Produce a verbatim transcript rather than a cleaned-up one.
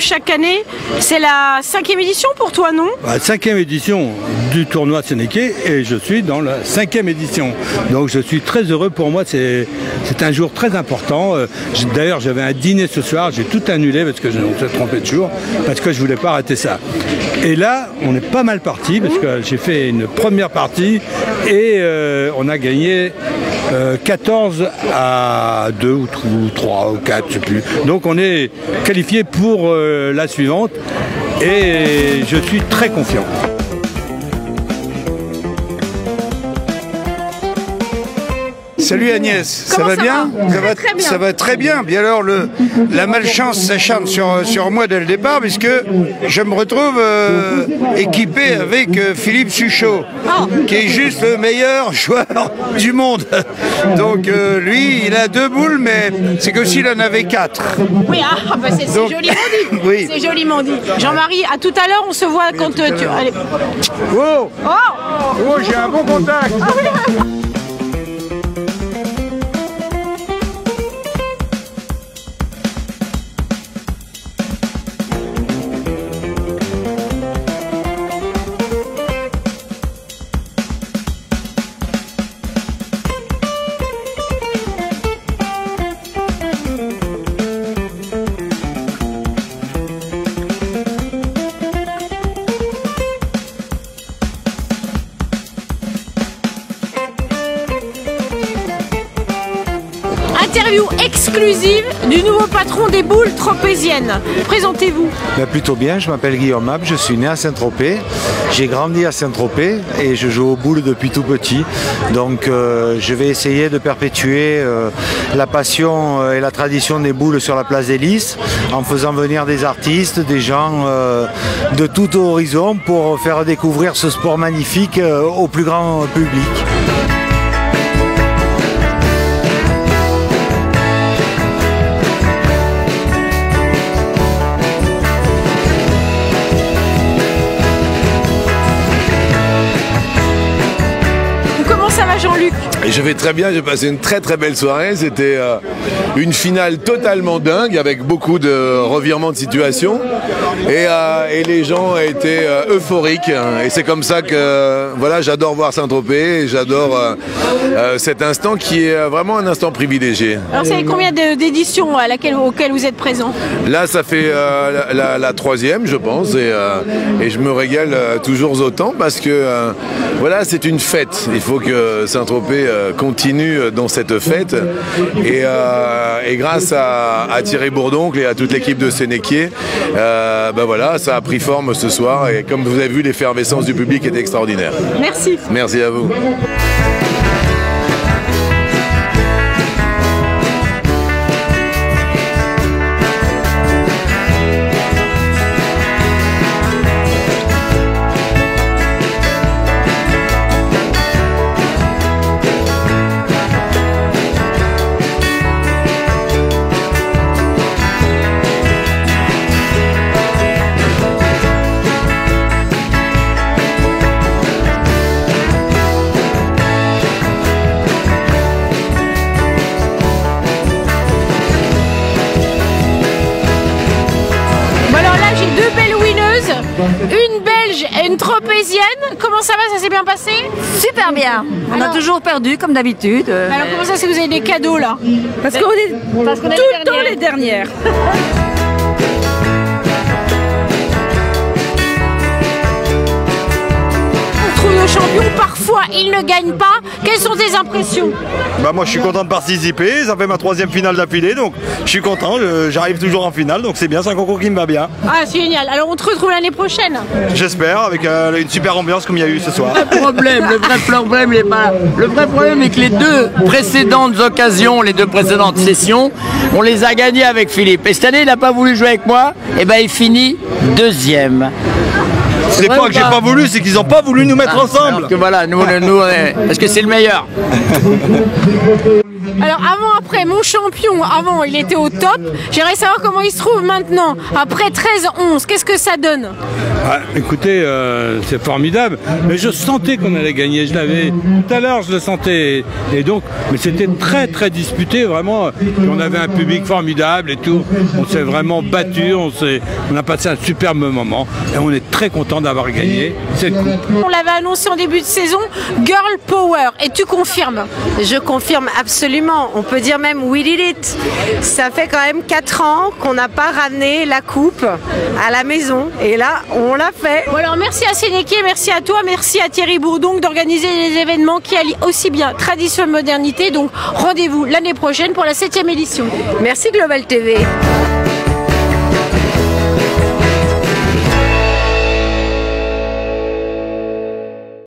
chaque année. C'est la cinquième édition pour toi, non? La cinquième édition du tournoi Sénéquier et je suis dans la cinquième édition. Donc je suis très heureux pour moi, c'est un jour très important. D'ailleurs j'avais un dîner ce soir, j'ai tout annulé parce que je me suis trompé de jour, parce que je voulais pas rater ça. Et là on est pas mal parti parce que j'ai fait une première partie et euh, on a gagné euh, quatorze à deux ou trois ou quatre, je sais plus. Donc on est qualifié pour euh, la suivante et je suis très confiant. Salut Agnès, Comment ça va ça bien, va ça, va très bien. ça va très bien. Bien alors, le, la malchance s'acharne sur, sur moi dès le départ puisque je me retrouve euh, équipé avec euh, Philippe Suchot, oh. qui est juste le meilleur joueur du monde. Donc euh, lui, il a deux boules, mais c'est que s'il en avait quatre. Oui, ah, bah c'est Donc, joliment dit. oui. C'est joliment dit. Jean-Marie, à tout à l'heure, on se voit Oui, quand tout euh, à tu. l'heure. Allez. Oh, Oh, oh j'ai un bon contact. ah, oui. Interview exclusive du nouveau patron des boules tropéziennes. Présentez-vous. Ben plutôt bien, je m'appelle Guillaume Mab, je suis né à Saint-Tropez, j'ai grandi à Saint-Tropez et je joue aux boules depuis tout petit. Donc euh, je vais essayer de perpétuer euh, la passion et la tradition des boules sur la place des Lys en faisant venir des artistes, des gens euh, de tout horizon pour faire découvrir ce sport magnifique euh, au plus grand public. Jean-Luc. Et je vais très bien, j'ai passé une très très belle soirée, c'était euh, une finale totalement dingue avec beaucoup de revirements de situation et, euh, et les gens étaient euh, euphoriques et c'est comme ça que euh, voilà, j'adore voir Saint-Tropez et j'adore euh, euh, cet instant qui est vraiment un instant privilégié. Alors c'est combien d'éditions à laquelle, auxquelles vous êtes présent? Là ça fait euh, la, la, la troisième je pense et, euh, et je me régale euh, toujours autant parce que euh, voilà, c'est une fête, il faut que Saint-Tropez euh, continue dans cette fête et, euh, et grâce à, à Thierry Bourdoncle et à toute l'équipe de Sénéquier, euh, ben voilà, ça a pris forme ce soir et comme vous avez vu, l'effervescence du public était extraordinaire. Merci. Merci à vous. Une belge et une tropézienne. Comment ça va? Ça s'est bien passé? Super bien. On alors, a toujours perdu comme d'habitude. Alors mais... comment ça, c'est que vous avez des cadeaux là? Parce qu'on est, Parce qu'on est tout le temps les dernières. Nos champions, parfois ils ne gagnent pas. Quelles sont tes impressions? Bah moi je suis content de participer, ça fait ma troisième finale d'affilée, donc je suis content, j'arrive toujours en finale, donc c'est bien, c'est un concours qui me va bien. Ah c'est génial, alors on te retrouve l'année prochaine? J'espère, avec euh, une super ambiance comme il y a eu ce soir. Le problème, le vrai problème, il est pas là. Le vrai problème est que les deux précédentes occasions, les deux précédentes sessions, on les a gagnées avec Philippe. Et cette année il n'a pas voulu jouer avec moi, et ben il finit deuxième. C'est pas que j'ai pas voulu, c'est qu'ils ont pas voulu nous mettre ah, ensemble. Alors que voilà, nous, nous parce que c'est le meilleur. Alors avant, après, mon champion, avant il était au top. J'aimerais savoir comment il se trouve maintenant. Après treize onze, qu'est-ce que ça donne? Ah, écoutez, euh, c'est formidable, mais je sentais qu'on allait gagner, je l'avais, tout à l'heure je le sentais, et donc, mais c'était très très disputé, vraiment, on avait un public formidable et tout, on s'est vraiment battu, on, on a passé un superbe moment, et on est très content d'avoir gagné cette coupe. On l'avait annoncé en début de saison, Girl Power, et tu confirmes? Je confirme absolument, on peut dire même we did it. Ça fait quand même quatre ans qu'on n'a pas ramené la coupe à la maison, et là, on l'a fait. Bon alors merci à Sénéquier, merci à toi, merci à Thierry Bourdon d'organiser les événements qui allient aussi bien tradition et modernité. Donc rendez-vous l'année prochaine pour la septième édition. Merci Global T V.